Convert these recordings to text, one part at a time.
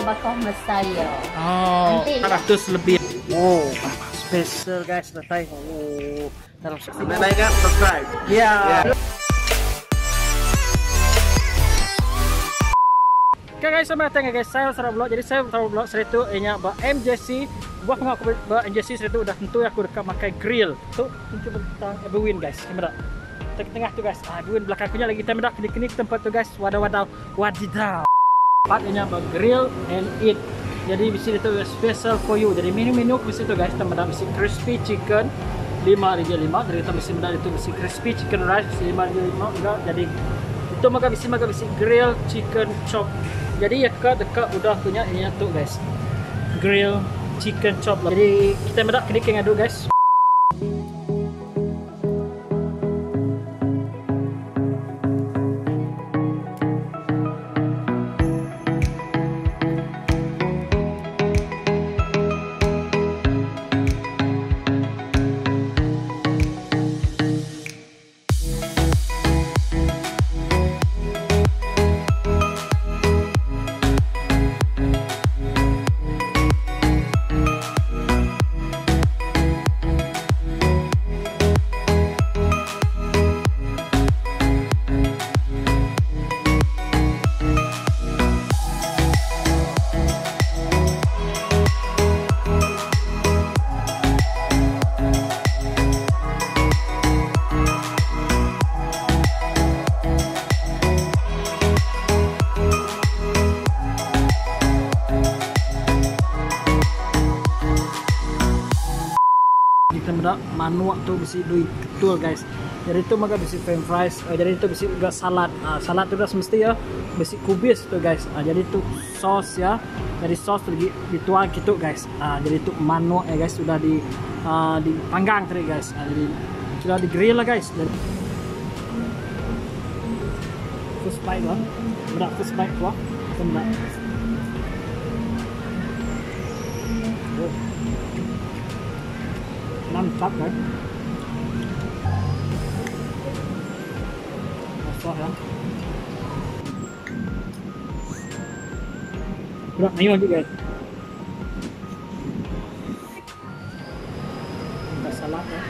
bakal saya. Oh, Nanti, 100 lebih. Oh, special guys, datang. Oh, dalam Like, subscribe. ya. Oke guys, selamat datang guys. Saya Sarah Vlog. Jadi saya Sarah Vlog seritu nya ba MJC. Buat mengaku ba MJC seritu udah tentu aku dekat makai grill. Tu cuba tentang Ebwin guys. Kamera. Tengah tu guys. Ebwin belakang punya lagi kita mendak kini tempat tu guys. Wadaw wadidaw. Tempatnya ba grill and eat. Jadi di sini tu special for you. Jadi menu-menu di situ guys, kita mendak mesti crispy chicken 5/5. Jadi kita mesti mendak itu mesti crispy chicken rice 5/5 enggak. Jadi itu maka bisi grill chicken chop. Jadi ya dekat udah punya ini tuh guys, grill chicken chop. Jadi kita mendak kena aduk guys. Kita mendak manuak tu bisi duit ketul guys. Jadi itu maka bisi french fries. Jadi itu bisi juga salad. Salad tu dah semesti ya bisi kubis tu guys. Jadi itu sos ya. Jadi sos lagi dituang gitu guys. Jadi itu manuak ya guys, sudah dipanggang tadi guys. Jadi sudah di grill lah guys. Dan first bite lah. Mendak first bite tu. Mendak. Mantap kan? Masuk ya. Berat ayo lagi guys. Kita salad ya.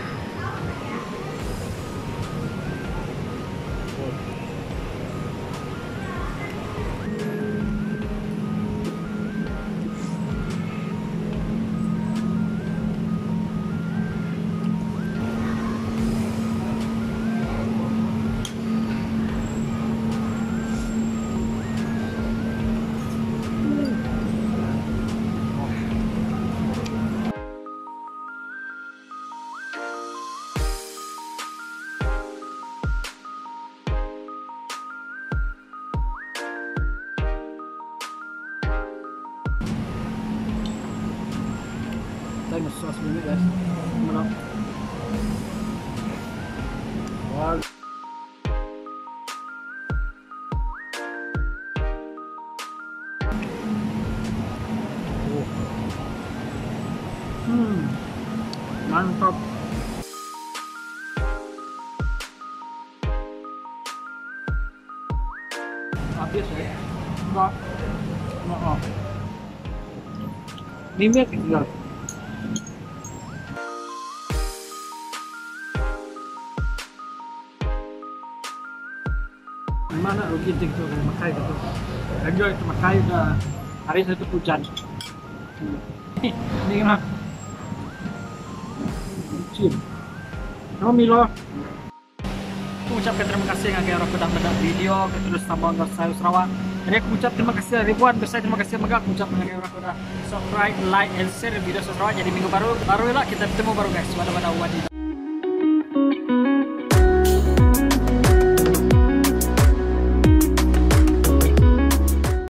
Saya masuk sos dulu guys. Menang. Wow. Mantap. Habis ya. Enggak. Maaf. Mimik enggak. Mana rugi itu makai gitu. Enjoy itu makai udah hari itu hujan. Ini mah. Cium. Nama Milo. Aku ucapkan terima kasih yang agak aku dapat video terus tambah saya Sarawak. Jadi aku ucap terima kasih ribuan besar terima kasih mega aku ucap dengan orang udah subscribe, like, and share video Sarawak. Jadi minggu baru lah kita bertemu baru guys. Wadah.